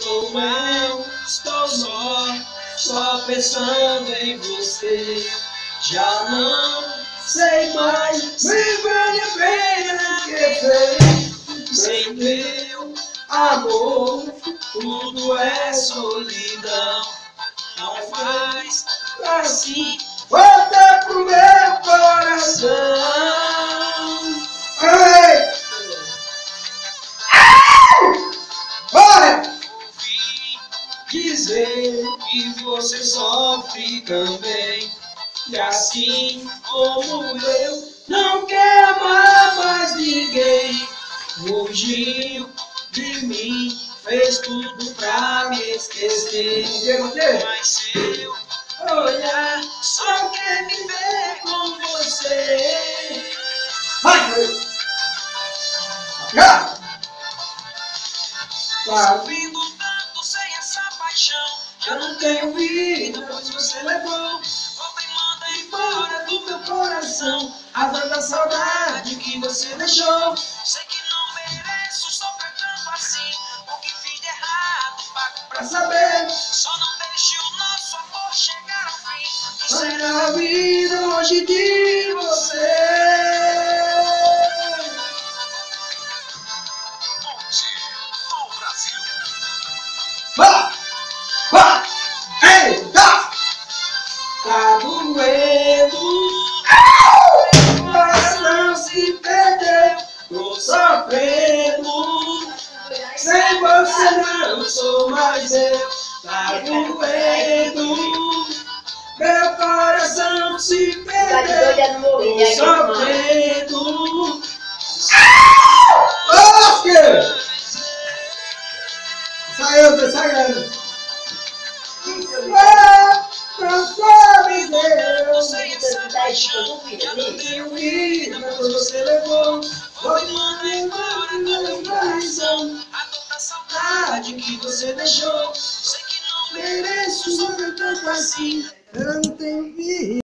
estou mal, estou só pensando em você. Já não sei mais, me vale a pena esquecer. Sem teu amor, tudo é solidão. Não faz assim, volta pro meu coração. Ei! Ouvi dizer que você sofre também. E assim como eu, não quer amar mais ninguém. Fugiu de mim, fez tudo pra me esquecer. Mas seu olhar só quer me ver com você. Vai! Sofrendo tanto sem essa paixão, já não tenho vida, pois você levou. Volta e manda embora do meu coração a tanta saudade que você deixou. Sei que não mereço sofrer tanto assim. O que fiz de errado pago pra saber. Só não deixe o nosso amor chegar ao fim. Que será a vida longe de você. Vá! Vá! Eita! Tá doendo, meu coração se perdeu, tô sofrendo, sem você não sou mais eu. Tá doendo, meu coração se perdeu, tô sofrendo. Saiu, saindo. Não sabe Deus, sei essa paixão, já não tenho vida, pois você levou. Foi mandar embora do meu coração a toda saudade que você deixou. Sei que não mereço sofrer tanto assim, eu não tenho vida.